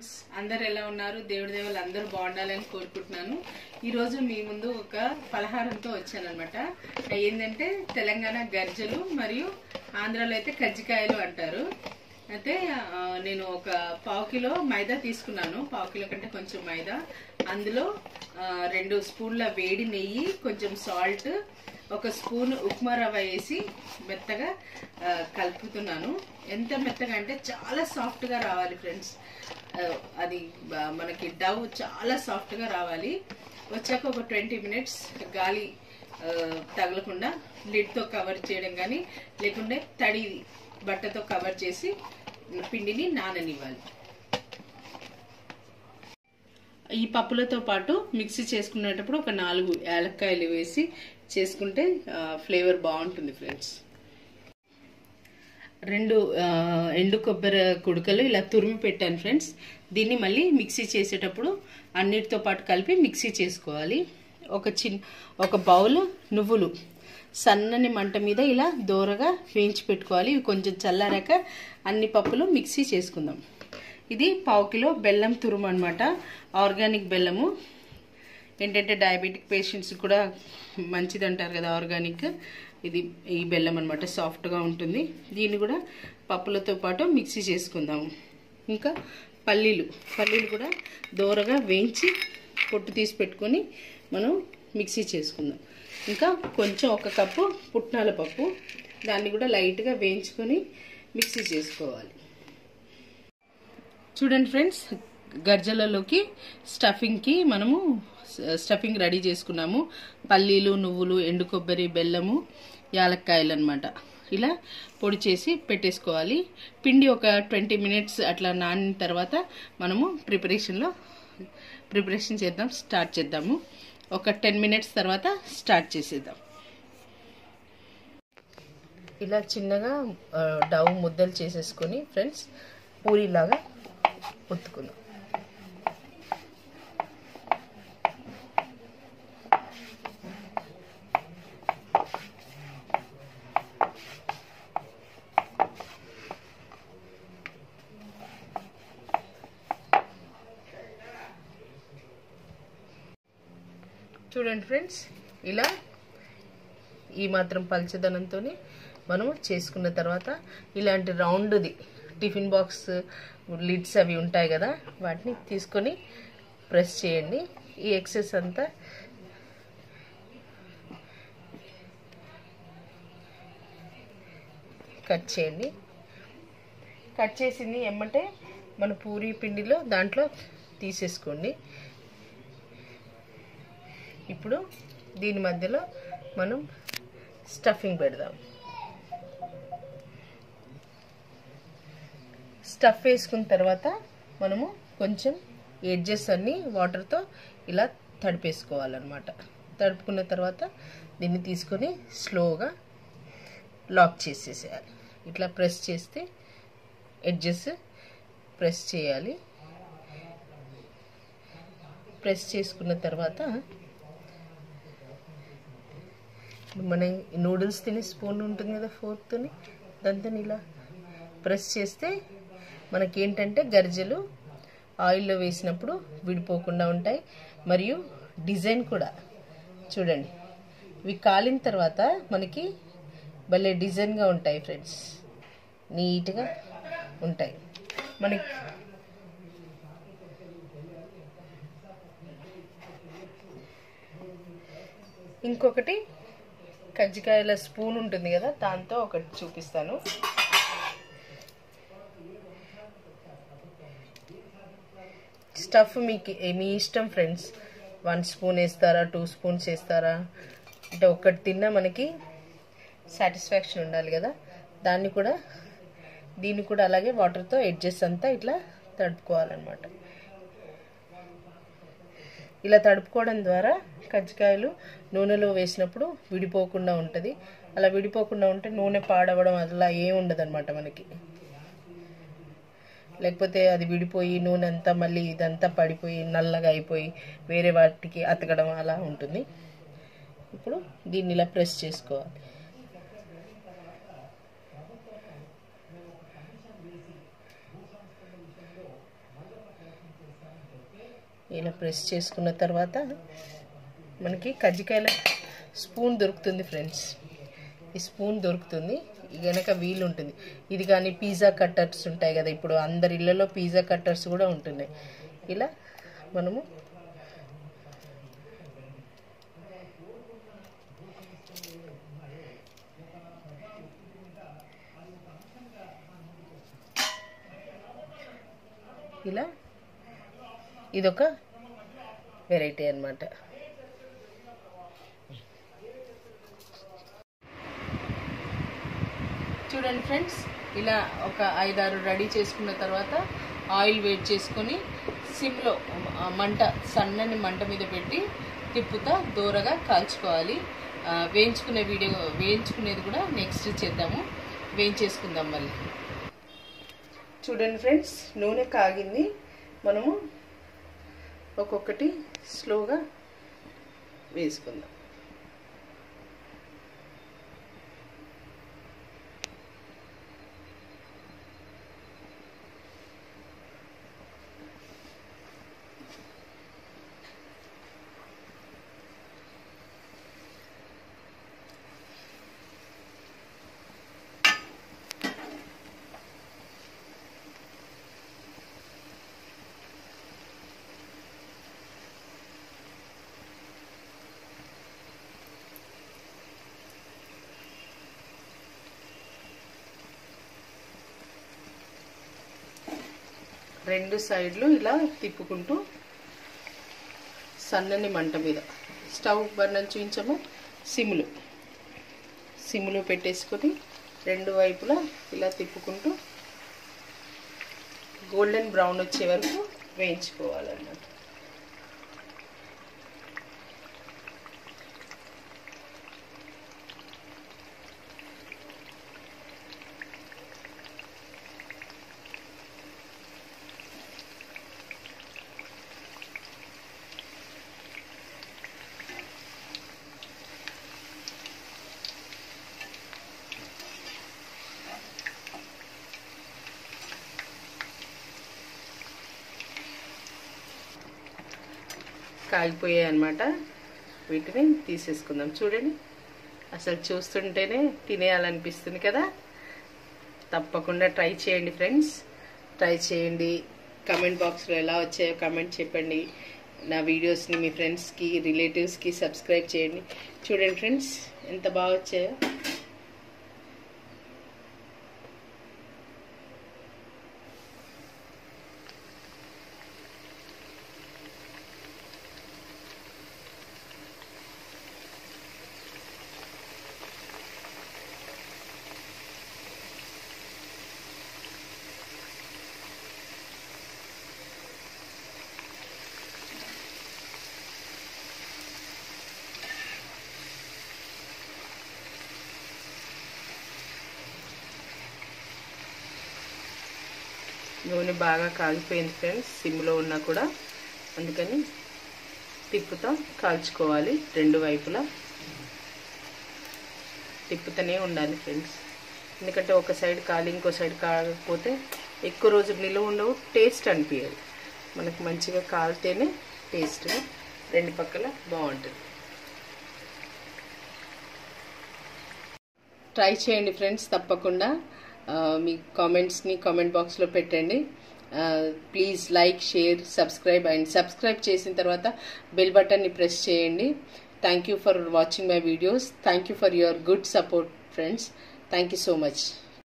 Friends, అందరు ఎలా ఉన్నారు? దేవుడి దేవుళ్ళు అందరూ బాగుండాలని కోరుకుంటున్నాను. ఈరోజు మీ ముందు ఒక పలహారంతో వచ్చానమాట. ఏంటంటే తెలంగాణ గర్జలు మరియు ఆంధ్రాలో అయితే కజ్జికాయలు అంటారు. అయితే నేను ఒక పావు కిలో మైదా తీసుకున్నాను. పావు కిలో కంటే కొంచెం మైదా, అందులో 2 స్పూన్ల వేడి నెయ్యి, కొంచెం సాల్ట్, ఒక స్పూన్ ఉప్మా రవ్వ వేసి మెత్తగా కలుపుతున్నాను. ఎంత మెత్తగా అంటే చాలా సాఫ్ట్గా రావాలి ఫ్రెండ్స్. అది మనకి డవ్ చాలా సాఫ్ట్గా రావాలి. వచ్చాక ఒక 20 మినిట్స్ గాలి తగలకుండా లిడ్తో కవర్ చేయడం కానీ, లేకుంటే తడి బట్టతో కవర్ చేసి పిండిని నాననివ్వాలి. ఈ పప్పులతో పాటు మిక్సీ చేసుకునేటప్పుడు ఒక 4 యాలక్కాయలు వేసి చేసుకుంటే ఫ్లేవర్ బాగుంటుంది ఫ్రెండ్స్. 2 ఎండు కొబ్బరి కుడకలు ఇలా తురిమి పెట్టాను ఫ్రెండ్స్. దీన్ని మళ్ళీ మిక్సీ చేసేటప్పుడు అన్నిటితో పాటు కలిపి మిక్సీ చేసుకోవాలి. ఒక బౌల్ నువ్వులు సన్నని మంట మీద ఇలా దోరగా వేయించి పెట్టుకోవాలి. ఇవి కొంచెం చల్లారాక అన్ని పప్పులు మిక్సీ చేసుకుందాం. ఇది పావు కిలో బెల్లం తురుము అనమాట, ఆర్గానిక్ బెల్లము. ఏంటంటే డయాబెటిక్ పేషెంట్స్ కూడా మంచిది అంటారు కదా ఆర్గానిక్. ఇది ఈ బెల్లం అనమాట, సాఫ్ట్గా ఉంటుంది. దీన్ని కూడా పప్పులతో పాటు మిక్సీ చేసుకుందాము. ఇంకా పల్లీలు కూడా దోరగా వేయించి పొట్టు తీసి పెట్టుకొని మనం మిక్సీ చేసుకుందాం. ఇంకా కొంచెం 1 కప్పు పుట్నాల పప్పు, దాన్ని కూడా లైట్గా వేయించుకొని మిక్సీ చేసుకోవాలి. చూడండి ఫ్రెండ్స్, గర్జలలోకి స్టఫింగ్కి మనము స్టఫింగ్ రెడీ చేసుకున్నాము. పల్లీలు, నువ్వులు, ఎండు కొబ్బరి, బెల్లము, యాలక్కాయలు అనమాట. ఇలా పొడి చేసి పెట్టేసుకోవాలి. పిండి ఒక 20 మినిట్స్ అట్లా నానిన తర్వాత మనము ప్రిపరేషన్ స్టార్ట్ చేద్దాము. ఒక 10 మినిట్స్ తర్వాత స్టార్ట్ చేసేద్దాం. ఇలా చిన్నగా డవ్ ముద్దలు చేసేసుకొని ఫ్రెండ్స్ పూరీలాగా ఒత్తుకుందాం. చూడండి ఫ్రెండ్స్, ఇలా ఈ మాత్రం పల్చదనంతో మనము చేసుకున్న తర్వాత ఇలాంటి రౌండ్ది టిఫిన్ బాక్స్ లిడ్స్ అవి ఉంటాయి కదా, వాటిని తీసుకొని ప్రెస్ చేయండి. ఈ ఎక్సెస్ అంతా కట్ చేయండి. కట్ చేసింది ఏమంటే మన పూరీ పిండిలో దాంట్లో తీసేసుకోండి. ఇప్పుడు దీని మధ్యలో మనం స్టఫింగ్ పెడదాం. స్టఫ్ వేసుకున్న తర్వాత మనము కొంచెం ఎడ్జెస్ అన్నీ వాటర్తో ఇలా తడిపేసుకోవాలన్నమాట. తడుపుకున్న తర్వాత దీన్ని తీసుకొని స్లోగా లాక్ చేసేసేయాలి. ఇట్లా ప్రెస్ చేస్తే ఎడ్జెస్ ప్రెస్ చేయాలి. ప్రెస్ చేసుకున్న తర్వాత మన నూడిల్స్ తినే స్పూన్ ఉంటుంది కదా, ఫోర్క్తోని దాంతో ఇలా ప్రెస్ చేస్తే మనకేంటంటే గర్జలు ఆయిల్లో వేసినప్పుడు విడిపోకుండా ఉంటాయి. మరియు డిజైన్ కూడా చూడండి, ఇవి కాలిన తర్వాత మనకి భలే డిజైన్గా ఉంటాయి ఫ్రెండ్స్, నీట్గా ఉంటాయి మనకి. ఇంకొకటి కజ్జికాయల స్పూన్ ఉంటుంది కదా, దాంతో ఒకటి చూపిస్తాను. స్టఫ్ మీ ఇష్టం ఫ్రెండ్స్. 1 స్పూన్ వేస్తారా, 2 స్పూన్స్ వేస్తారా అంటే ఒకటి తిన్నా మనకి సాటిస్ఫాక్షన్ ఉండాలి కదా. దీన్ని కూడా అలాగే వాటర్తో ఎడ్జెస్ అంతా ఇట్లా తడుపుకోవాలన్నమాట. ఇలా తడుపుకోవడం ద్వారా కజ్జికాయలు నూనెలో వేసినప్పుడు విడిపోకుండా ఉంటుంది. అలా విడిపోకుండా ఉంటే నూనె పాడవడం అలా ఏం ఉండదు అనమాట మనకి. లేకపోతే అది విడిపోయి నూనె అంతా మళ్ళీ ఇదంతా పడిపోయి నల్లగా అయిపోయి వేరే వాటికి అతకడం అలా ఉంటుంది. ఇప్పుడు దీన్ని ఇలా ప్రెస్ చేసుకోవాలి. ఇలా ప్రెస్ చేసుకున్న తర్వాత మనకి కజ్జికాయల స్పూన్ దొరుకుతుంది ఫ్రెండ్స్. ఈ స్పూన్ దొరుకుతుంది, గనక వీలు ఉంటుంది. ఇది కానీ పిజ్జా కట్టర్స్ ఉంటాయి కదా, ఇప్పుడు అందరి ఇళ్ళలో పిజ్జా కట్టర్స్ కూడా ఉంటున్నాయి. ఇలా మనము ఇలా ఇదొక వెరైటీ అన్నమాట. చూడండి ఫ్రెండ్స్, ఇలా ఒక 5-6 రెడీ చేసుకున్న తర్వాత ఆయిల్ వేడి చేసుకొని సిమ్లో సన్నని మంట మీద పెట్టి తిప్పుతా దూరగా కాల్చుకోవాలి. వేయించుకునేది కూడా నెక్స్ట్ చేద్దాము. వేయించేసుకుందాం మళ్ళీ. చూడండి ఫ్రెండ్స్, నూనె కాగింది. మనము ఒక్కొక్కటి స్లోగా వేసుకుందాం. రెండు సైడ్లు ఇలా తిప్పుకుంటూ సన్నని మంట మీద స్టవ్ బర్నర్ చూపించాము. సిమ్లో పెట్టేసుకొని రెండు వైపులా ఇలా తిప్పుకుంటూ గోల్డెన్ బ్రౌన్ వచ్చే వరకు వేయించుకోవాలన్నమాట. కాగిపోయాయి అన్నమాట. వీటిని తీసేసుకుందాం. చూడండి, అసలు చూస్తుంటేనే తినేయాలనిపిస్తుంది కదా. తప్పకుండా ట్రై చేయండి ఫ్రెండ్స్, ట్రై చేయండి. కమెంట్ బాక్స్లో ఎలా వచ్చాయో కమెంట్ చెప్పండి. నా వీడియోస్ని మీ ఫ్రెండ్స్కి రిలేటివ్స్కి సబ్స్క్రైబ్ చేయండి. చూడండి ఫ్రెండ్స్, ఎంత బాగా వచ్చాయో. నూనె బాగా కాగిపోయింది ఫ్రెండ్స్, సిమ్లో ఉన్నా కూడా. అందుకని తిప్పుతా కాల్చుకోవాలి. రెండు వైపులా తిప్పుతూనే ఉండాలి ఫ్రెండ్స్. ఎందుకంటే ఒక సైడ్ కాలి ఇంకో సైడ్ కాకపోతే ఎక్కువ రోజులు నిలువ ఉండవు, టేస్ట్ అనిపించదు. మనకు మంచిగా కాలితేనే టేస్ట్గా రెండు పక్కల బాగుంటుంది. ట్రై చేయండి ఫ్రెండ్స్ తప్పకుండా. మీ కామెంట్స్ని కామెంట్ బాక్స్లో పెట్టండి. Please like, share, subscribe. And subscribe చేసిన తర్వాత బెల్ బటన్ని ప్రెస్ చేయండి. Thank you for watching my videos. Thank you for your good support friends. Thank you so much.